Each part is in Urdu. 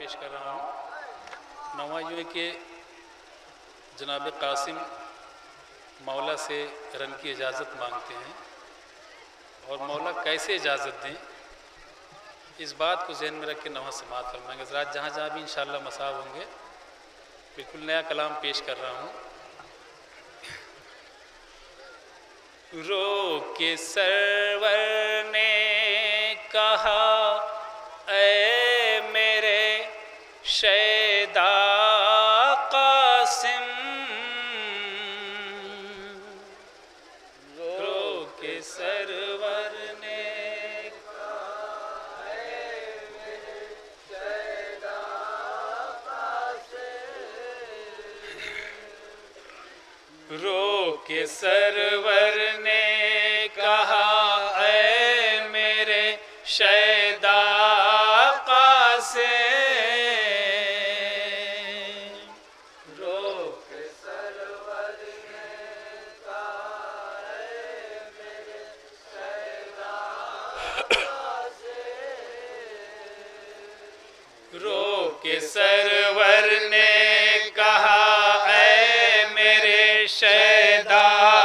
پیش کر رہا ہوں۔ نواں یوں ہے کہ جناب قاسم مولا سے رن کی اجازت مانگتے ہیں اور مولا کیسے اجازت دیں اس بات کو ذہن میں رکھ کے نواں سماعت فرمائیں گے۔ حضرات جہاں جہاں بھی انشاءاللہ مصاب ہوں گے بالکل نیا کلام پیش کر رہا ہوں۔ رو کے سرور نے کہا اے میرے شیدا قاسم، رو کے سرور نے کہا اے میرے شیدا قاسم، رو کے سرور نے کہا اے میرے شیدا قاسم، رو کے سرور نے کہا اے میرے شیدا قاسم، رو کے سرور نے کہا اے میرے شیدا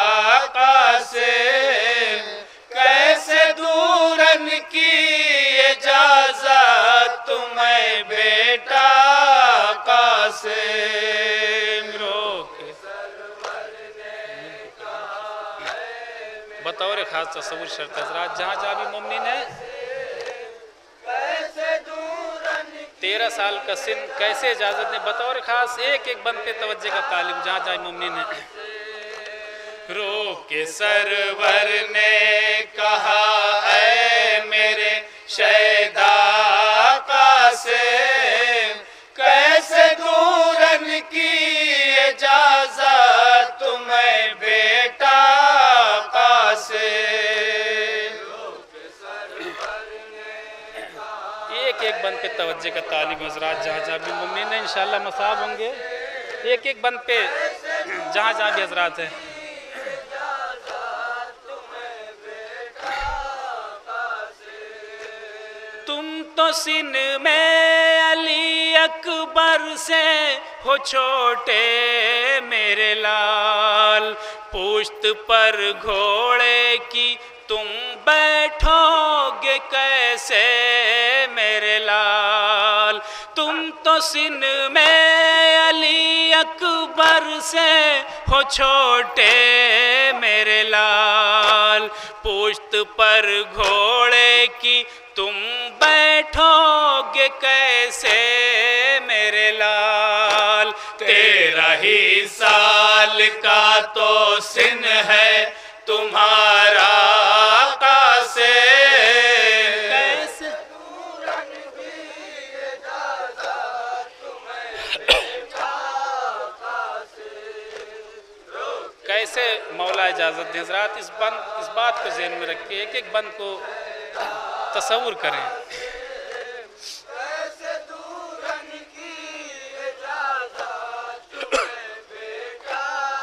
قاسم، کیسے دورن کی اجازت تمہیں بیٹا قاسم، رو کے سرور نے کہا بطور خاص تصور شرط حضرات جہاں جہاں بھی مومنین ہے 13 سال کا سن کیسے اجازت دیں بطور خاص ایک ایک بند پہ توجہ کا طالب جہاں جہاں مومنین ہے۔ رو کے سرور نے کہا اے میرے شیدا قاسم، کیسے دورن کی اجازت تمہیں بیٹا قاسم، ایک ایک بند پہ توجہ کا طالب حضرات جہاں جہاں بھی مومنین ہیں انشاءاللہ مصاب ہوں گے ایک ایک بند پہ جہاں جہاں بھی حضرات ہیں۔ تم تو سن میں علی اکبر سے ہو چھوٹے میرے لال، پشت پر گھوڑے کی تم بیٹھو گے کیسے میرے لال، تم تو سن میں علی اکبر سے ہو چھوٹے میرے لال، پشت پر گھوڑے کی تم بیٹھو گے کیسے میرے لال، 13 ہی سال کا تو سن ہے تمہارا قاسم، کیسے دورن کی اجازت تمہیں بیٹا قاسم، کیسے مولا اجازت دیں حضرات اس بات کو ذہن میں رکھ کے ایک ایک بند کو تصور کریں۔ کیسے دورن کی اجازت تمہیں بیٹا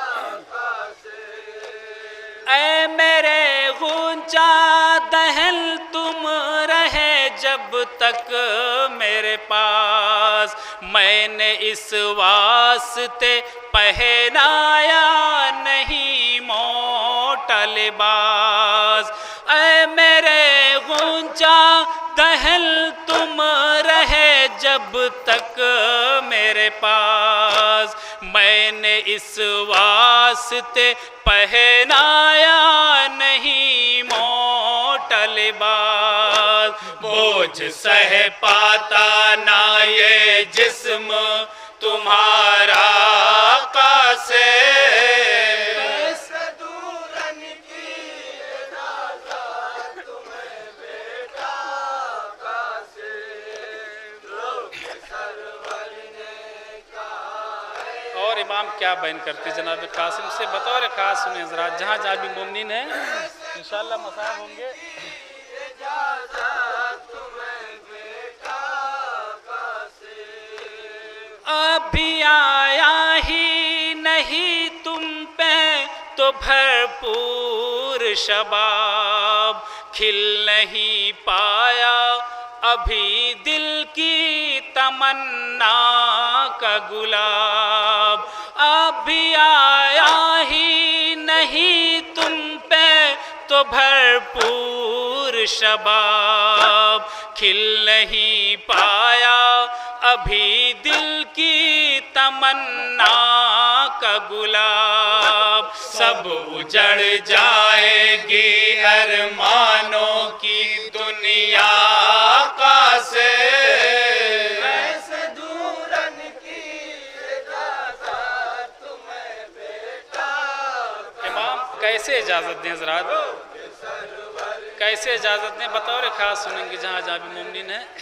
قاسم، اے میرے غنچہ دہل تم رہے جب تک میرے پاس، میں نے اس واسطے پہنایا نہیں موٹا لباس، اے میرے غنچہ دہل تم رہے جب تک میرے پاس، میں نے اس واسطے پہنایا نہیں موٹا لباس، بوجھ سہ پاتا نہ یہ جسم تمہارا قاسم، اور امام کیا بیان کرتے جناب قاسم سے بطور خاص سنیں حضرات جہاں جہاں بھی مومنین ہیں انشاءاللہ مصاب ہوں گے۔ ابھی آیا ہی نہیں تم پہ تو بھرپور شباب، کھل نہیں پایا ابھی دل کی تمنا کا گلاب اب بھی آیا ہی نہیں تم پہ تو بھرپور شباب کھل نہیں پایا ابھی دل کی تمنا کا گلاب سب اجڑ جائے گی ارمانوں کی دنیا کا سے کیسے اجازت دیں حضرات کیسے اجازت دیں بطور خاص سنیں گے جہاں جہاں بھی ممکن ہے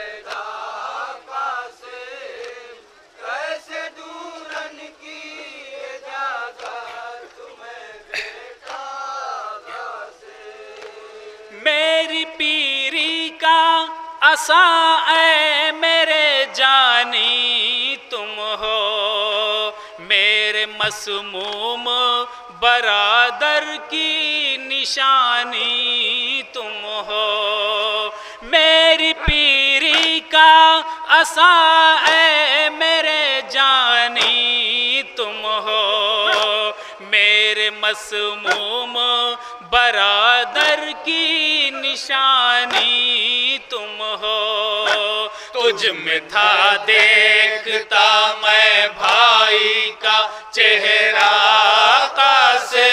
میری پیری کا عصا اے میرے جانی تم ہو میرے مسموم برادر کی نشانی تم ہو میری پیری کا عصا اے میرے جانی تم ہو میرے مسموم برادر کی نشانی تم ہو تجھ میں تھا دیکھتا میں بھائی کا چہرہ سے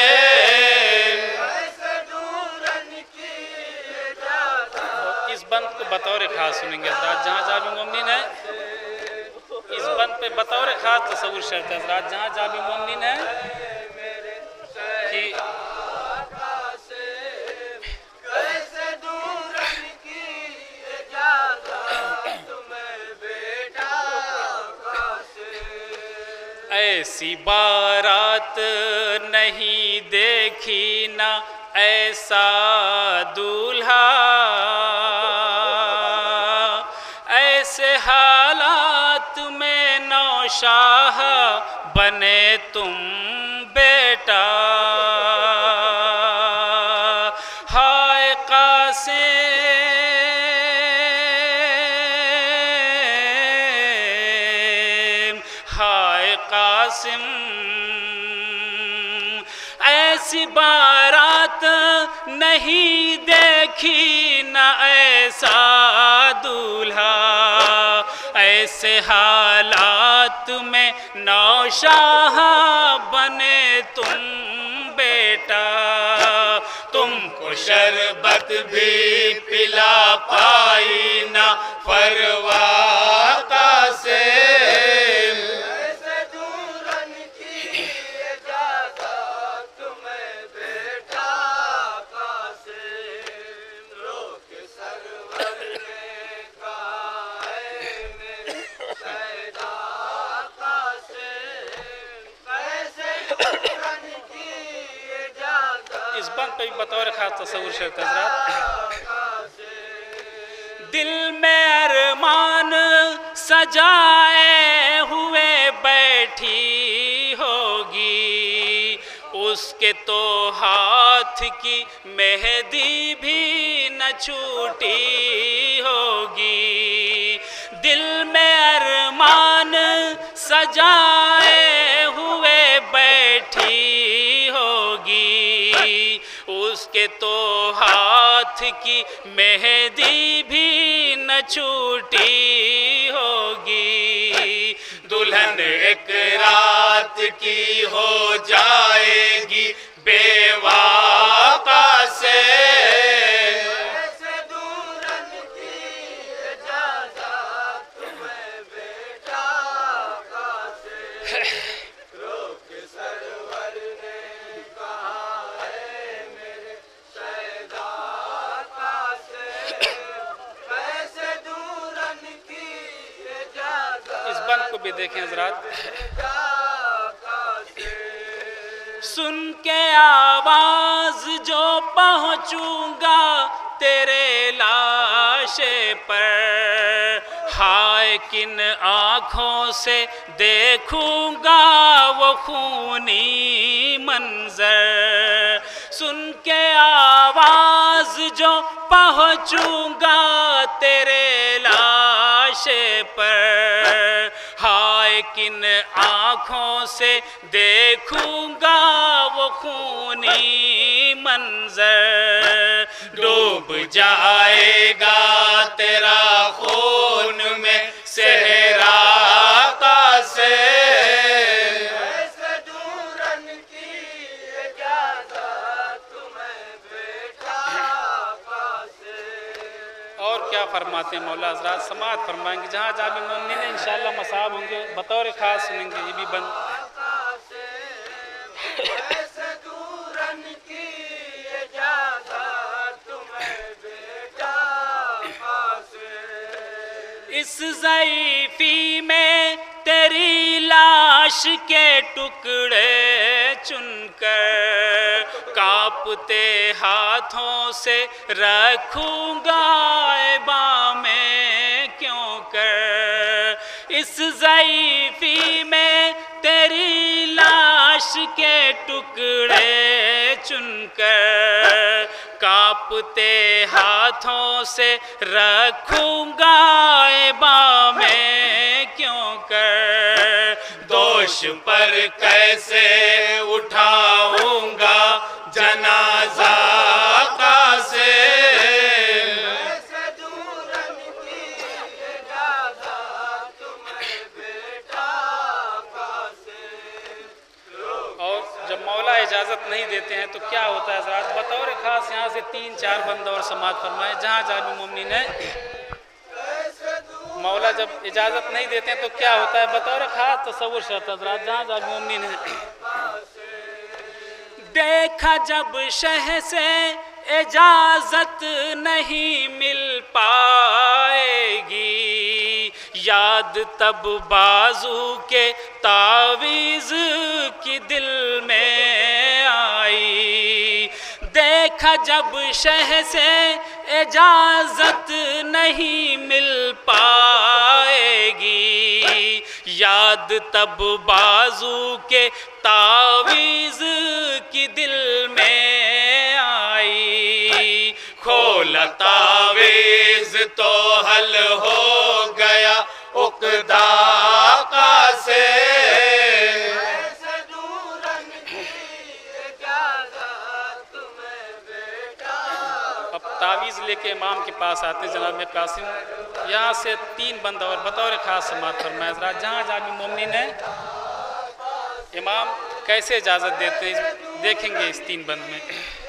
اس بند کو بطور خاص سنیں گے حضرات جہاں جہاں بھی ممکن ہے اس بند پہ بطور خاص تصور شرط ہے حضرات جہاں جہاں بھی ممکن ہے کہ ایسی بارات نہیں دیکھی نہ ایسا دولہا ایسے حالات میں نوشاہ بنے تم بیٹا ہائے قاسم ہائے قاسم ایسی بارات نہیں دیکھی نہ ایسا دولہا ایسے حالات میں نوشاہ بنے تم بیٹا تم کو شربت بھی پلا پائی نہ فروا قاسم اس بند پہ بھی بطور خاص تصور شرط ہے حضرات دل میں ارمان سجائے ہوئے بیٹھی ہوگی اس کے تو ہاتھ کی مہندی بھی نہ چھوٹی ہوگی دل میں ارمان سجائے ہوئے بیٹھی ہوگی اس کے تو ہاتھ کی مہندی بھی نہ چھوٹی ہوگی دلہن ایک رات کی ہو جائے گی بیوہ سے کو بھی دیکھیں حضرات سن کے آواز جو پہنچوں گا تیرے لاشے پر ہائے کن آنکھوں سے دیکھوں گا وہ خونی منظر سن کے آواز جو پہنچوں گا تیرے لاشے لاشے پر، ہائے کن آنکھوں سے دیکھوں گا وہ خونی منظر، ڈوب جائے گا تیرا خون میں صحرا کا سے، اور کیا فرماتے ہیں مولا حضرات، سماعت فرمائیں گے، جہاں جہاں بھی مومنین ہیں انشاءاللہ مصاب ہوں گے، بطور خاص سنیں گے یہ بھی بند۔ اس ضعیفی میں تیری لاش کے ٹکڑے چن کر، کانپتے ہاتھوں سے رکھوں گا بام کیوں کر، اس ضعیفی میں تیری لاش کے ٹکڑے چن کر، کانپتے ہاتھوں سے رکھوں گا بام کیوں کر، دوش پر کیسے اٹھاؤں گا جنازہ کا سے، اور جب مولا اجازت نہیں دیتے ہیں تو کیا ہوتا ہے حضرات، بطور خاص یہاں سے 3-4 بند اور سماعت فرمائیں، جہاں جہاں بھی مومنین ہیں، مولا جب اجازت نہیں دیتے ہیں تو کیا ہوتا ہے، بطور خاص تصور شرط حضرات، جہاں جہاں بھی مومنین ہیں۔ دیکھا جب شہ سے اجازت نہیں مل پائے گی، یاد تب بازو کے تعویذ کی دل میں آئی، دیکھا جب شہ سے اجازت نہیں مل پائے گی، یاد تب بازو کے تعویذ کی دل میں آئی، کھولا تعویذ تو حل ہو گیا عقدہ کا سے، تعویذ لے کے امام کے پاس آتے ہیں جناب قاسم، یہاں سے 3 بند اور بطور خاص سماعت فرمائیں حضرات، جہاں جہاں بھی مومنین ہیں امام کیسے اجازت دیتے ہیں دیکھیں گے اس 3 بند میں۔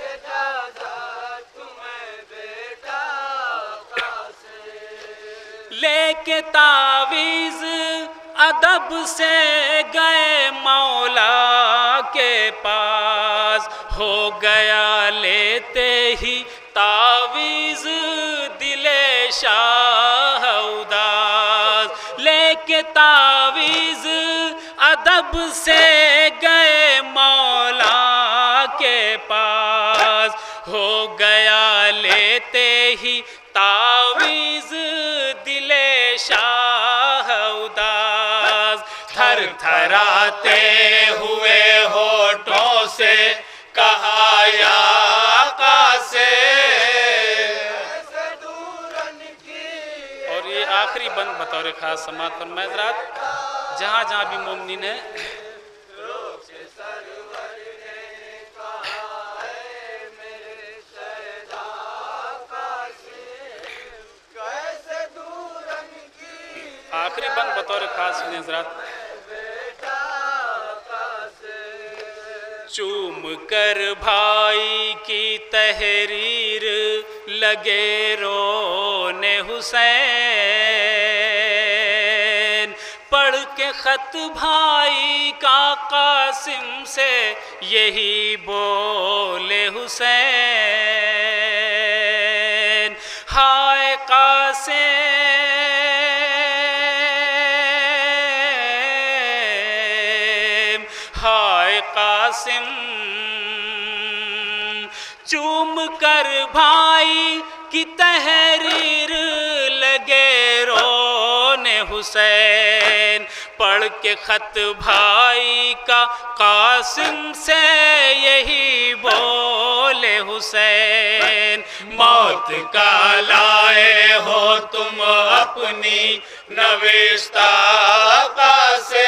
لے کے تعویذ ادب سے گئے مولا کے پاس، ہو گیا لیتے ہی تعویذ دل شاہ اداس، لے کے تعویذ ادب سے گئے مولا کے پاس، ہو گیا لیتے ہی تعویذ دل شاہ اداس، تھر تھراتے ہوئے ہونٹوں سے کہا یا قاسم، اور یہ آخری بند بطور خاص سماعت فرمائیں حضرات، جہاں جہاں بھی مومنین ہیں آخری بند بطور خاص سنیں حضرات، چوم کر بھائی کی تحریر لگے رونے حسین، پڑھ کے خط بھائی کا قاسم سے یہی بولے حسین، ہائے قاسم ہائے قاسم، چوم کر بھائی کی تحریر لگے رونے حسین، پڑھ کے خط بھائی کا قاسم سے یہی بولے حسین، موت کا لائے ہو تم اپنی نوشتہ آقا سے،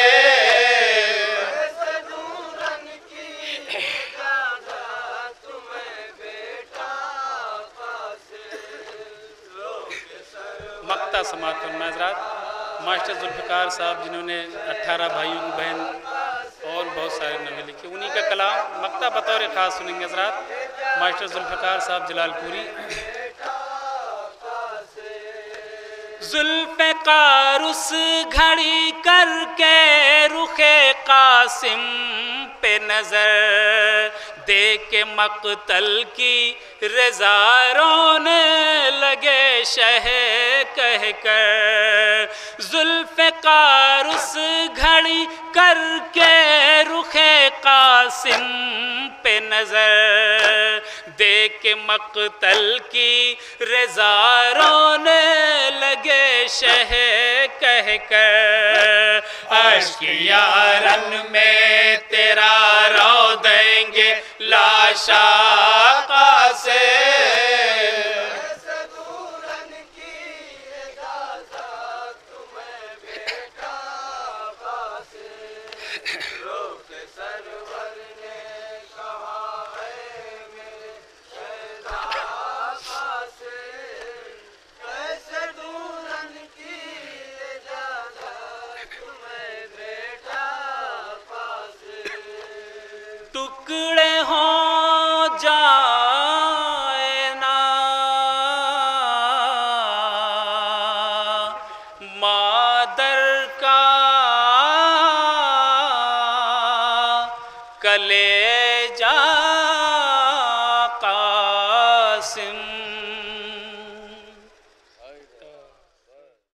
مقطع سماعت فرمائیں حضرات۔ ماسٹر ذوالفقار صاحب جنہوں نے 18 بھائیوں کی بہن اور بہت سارے نغمے لکھے، انہی کا کلام مقطع بطور خاص سنیں گے حضرات۔ ماسٹر ذوالفقار صاحب جلال پوری۔ ذوالفقار اس گھڑی کر کے رخ قاسم پہ نظر دے کے مقتل کی رضا رونے لگے شہ کہہ کر، ذوالفقار اس گھڑی کر کے رخ قاسم پہ نظر دے کے مقتل کی رضا رونے لگے شہ کہہ کر، اشک یارن میں تیرا رو دیں گے لاش آقا سے، ٹکڑے ہو جائے نا مادر کا کلے